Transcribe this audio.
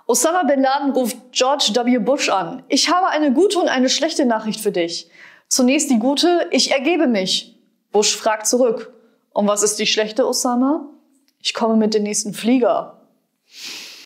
Osama Bin Laden ruft George W. Bush an. Ich habe eine gute und eine schlechte Nachricht für dich. Zunächst die gute, ich ergebe mich. Bush fragt zurück. Und was ist die schlechte, Osama? Ich komme mit dem nächsten Flieger.